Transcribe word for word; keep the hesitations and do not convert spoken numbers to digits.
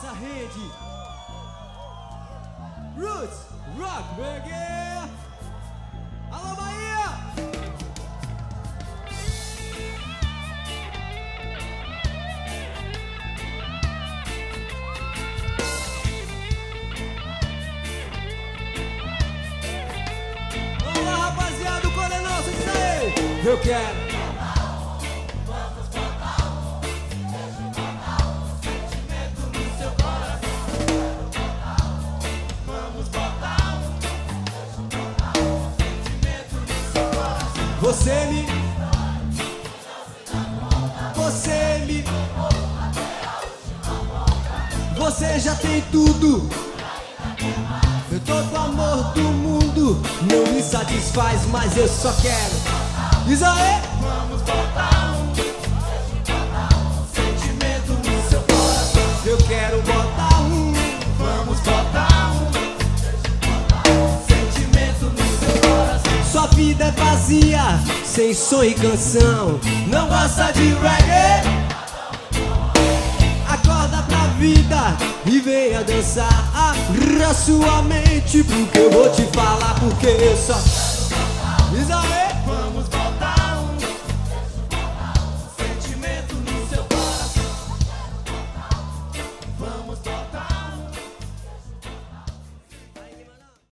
nossa rede. Roots Rock Reggae. Alô, Bahia! Vamos lá, rapaziada, o coro é nosso, diz aí. Eu quero. Você me, você me, você já tem tudo. Eu todo amor do mundo não me satisfaz, mas eu só quero. Diz aí. Vamos botar um sentimento no seu coração. Eu quero botar um. Vamos botar um sentimento no seu coração. Sua vida é vazia, sem som e canção. Não gosta de reggae? Acorda pra vida e venha dançar. Abra sua mente, porque eu vou te falar. Porque eu só